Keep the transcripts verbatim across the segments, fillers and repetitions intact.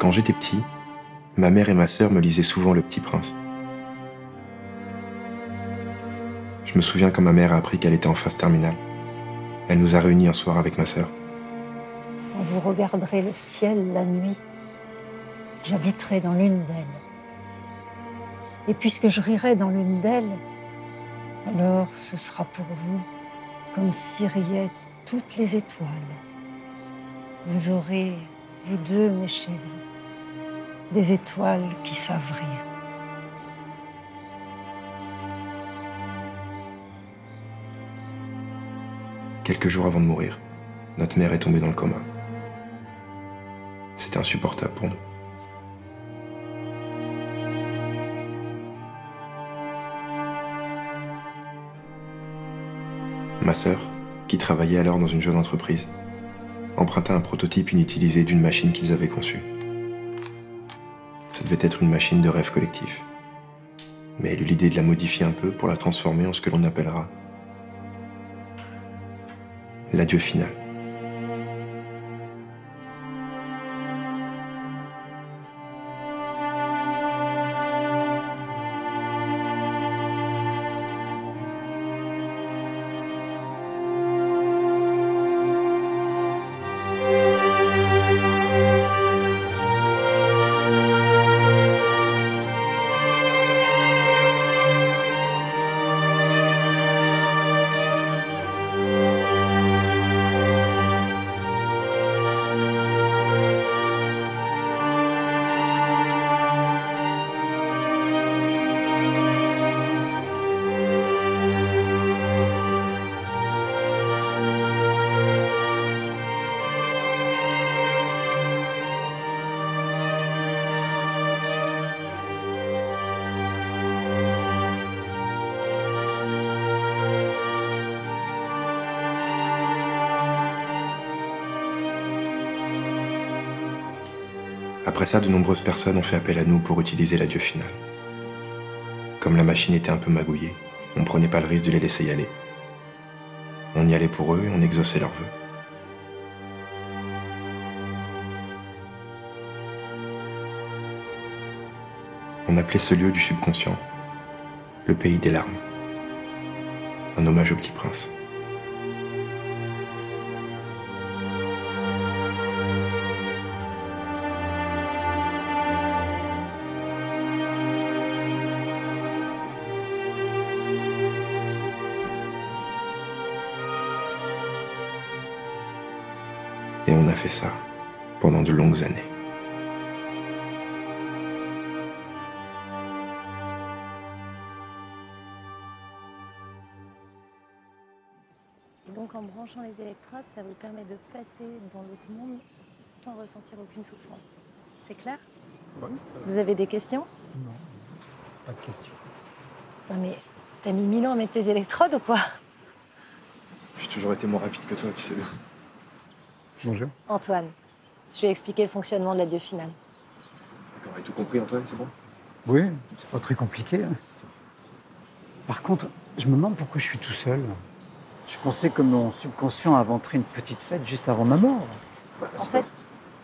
Quand j'étais petit, ma mère et ma sœur me lisaient souvent Le Petit Prince. Je me souviens quand ma mère a appris qu'elle était en phase terminale. Elle nous a réunis un soir avec ma sœur. Quand vous regarderez le ciel la nuit, j'habiterai dans l'une d'elles. Et puisque je rirai dans l'une d'elles, alors ce sera pour vous comme si riaient toutes les étoiles. Vous aurez, vous deux, mes chéris, des étoiles qui savent rire. Quelques jours avant de mourir, notre mère est tombée dans le coma. C'était insupportable pour nous. Ma sœur, qui travaillait alors dans une jeune entreprise, emprunta un prototype inutilisé d'une machine qu'ils avaient conçue. Ce devait être une machine de rêve collectif. Mais elle eut l'idée de la modifier un peu pour la transformer en ce que l'on appellera l'adieu final. Après ça, de nombreuses personnes ont fait appel à nous pour utiliser l'adieu final. Comme la machine était un peu magouillée, on ne prenait pas le risque de les laisser y aller. On y allait pour eux et on exauçait leurs vœux. On appelait ce lieu du subconscient le pays des larmes, un hommage au Petit Prince. Et on a fait ça pendant de longues années. Et donc en branchant les électrodes, ça vous permet de passer dans l'autre monde sans ressentir aucune souffrance. C'est clair? Oui. Vous avez des questions? Non, pas de questions. Non mais t'as mis mille ans à mettre tes électrodes ou quoi? J'ai toujours été moins rapide que toi, tu sais bien. Bonjour. Antoine, je vais expliquer le fonctionnement de l'adieu final. D'accord, et tout compris, Antoine, c'est bon? Oui, c'est pas très compliqué. Hein. Par contre, je me demande pourquoi je suis tout seul. Je pensais que mon subconscient inventerait une petite fête juste avant ma mort. Bah, En fait,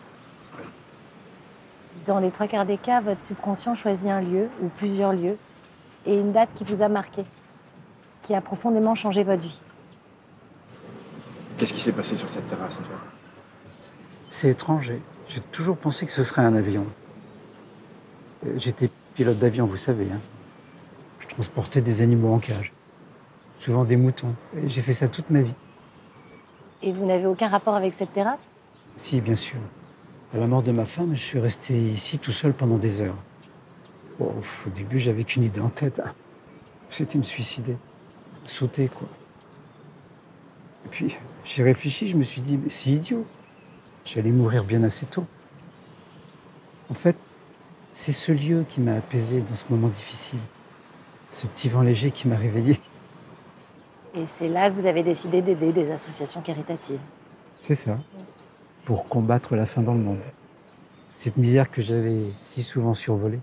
dans les trois quarts des cas, votre subconscient choisit un lieu ou plusieurs lieux et une date qui vous a marqué, qui a profondément changé votre vie. Qu'est-ce qui s'est passé sur cette terrasse, Antoine? C'est étrange. J'ai toujours pensé que ce serait un avion. J'étais pilote d'avion, vous savez. Hein. Je transportais des animaux en cage. Souvent des moutons. Et j'ai fait ça toute ma vie. Et vous n'avez aucun rapport avec cette terrasse? Si, bien sûr. À la mort de ma femme, je suis resté ici tout seul pendant des heures. Bon, au début, j'avais qu'une idée en tête. Hein. C'était me suicider. Sauter, quoi. Et puis, j'ai réfléchi, je me suis dit, mais c'est idiot. J'allais mourir bien assez tôt. En fait, c'est ce lieu qui m'a apaisé dans ce moment difficile. Ce petit vent léger qui m'a réveillé. Et c'est là que vous avez décidé d'aider des associations caritatives. C'est ça. Pour combattre la faim dans le monde. Cette misère que j'avais si souvent survolée.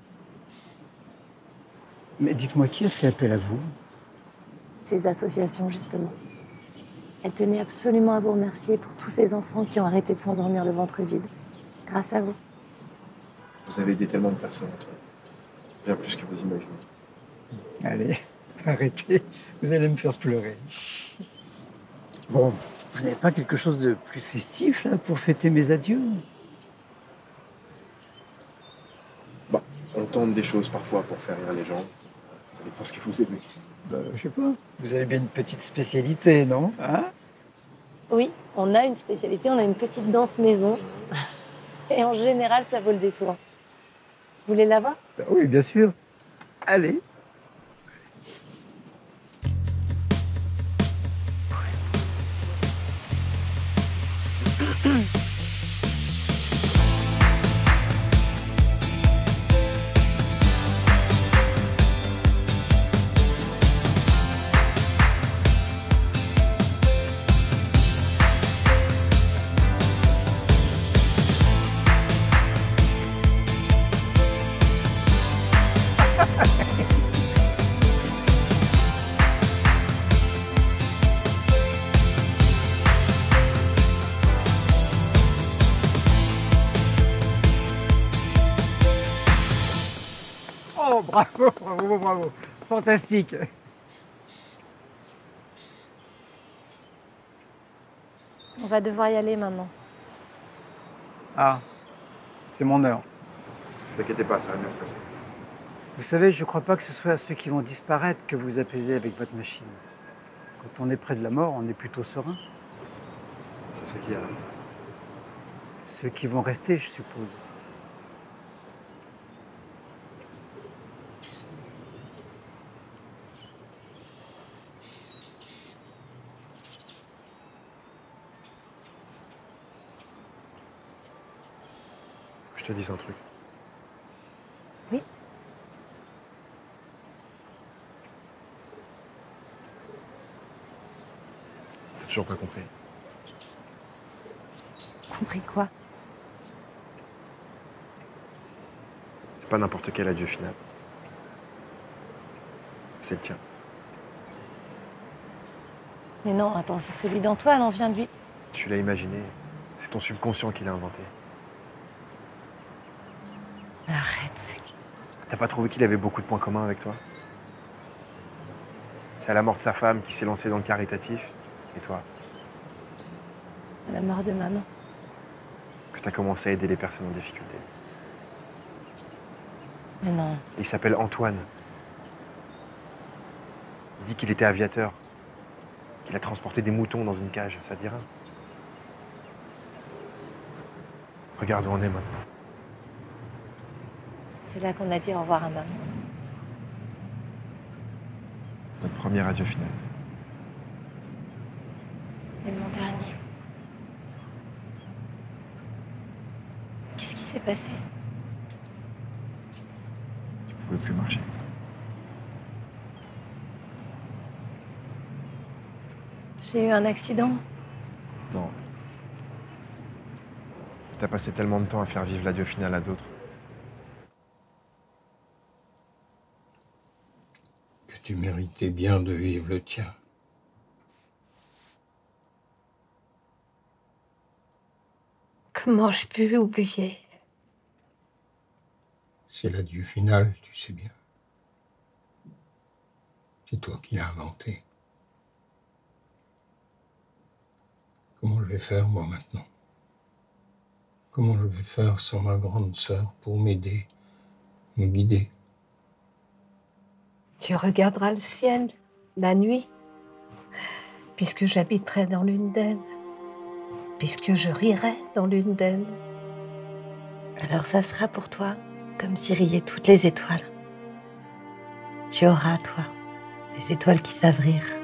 Mais dites-moi, qui a fait appel à vous? Ces associations, justement. Elles tenaient absolument à vous remercier pour tous ces enfants qui ont arrêté de s'endormir le ventre vide. Grâce à vous. Vous avez aidé tellement de personnes, Antoine. Bien plus que vous imaginez. Allez, arrêtez, vous allez me faire pleurer. Bon, vous n'avez pas quelque chose de plus festif, là, pour fêter mes adieux? Bah, on tente des choses parfois pour faire rire les gens. Ça dépend ce que vous aimez. Bah, je sais pas, vous avez bien une petite spécialité, non? Hein? Oui, on a une spécialité, on a une petite danse maison. Et en général, ça vaut le détour. Vous voulez la voir? Bah oui, bien sûr. Allez. Oh, bravo, bravo, bravo. Fantastique. On va devoir y aller maintenant. Ah, c'est mon heure. Ne vous inquiétez pas, ça va bien se passer. Vous savez, je ne crois pas que ce soit ceux qui vont disparaître que vous apaisez avec votre machine. Quand on est près de la mort, on est plutôt serein. Ça serait qui alors? Ceux qui vont rester, je suppose. Je te dis un truc. Oui. T'as toujours pas compris. Compris quoi? C'est pas n'importe quel adieu final. C'est le tien. Mais non, attends, c'est celui d'Antoine, on vient de lui. Tu l'as imaginé. C'est ton subconscient qui l'a inventé. Arrête, c'est... T'as pas trouvé qu'il avait beaucoup de points communs avec toi? C'est à la mort de sa femme qui s'est lancé dans le caritatif. Et toi? À la mort de maman. Que t'as commencé à aider les personnes en difficulté. Mais non. Et il s'appelle Antoine. Il dit qu'il était aviateur. Qu'il a transporté des moutons dans une cage. Ça te dit rien? Regarde où on est maintenant. C'est là qu'on a dit au revoir à maman. Notre premier adieu final. Et mon dernier. Qu'est-ce qui s'est passé? Tu pouvais plus marcher. J'ai eu un accident. Non. T'as passé tellement de temps à faire vivre l'adieu final à d'autres. Que tu méritais bien de vivre le tien. Comment je peux oublier? C'est l'adieu final, tu sais bien. C'est toi qui l'as inventé. Comment je vais faire, moi, maintenant? Comment je vais faire sans ma grande sœur pour m'aider, me guider? Tu regarderas le ciel, la nuit, puisque j'habiterai dans l'une d'elles, puisque je rirai dans l'une d'elles. Alors ça sera pour toi comme si riaient toutes les étoiles. Tu auras, toi, des étoiles qui savent rire.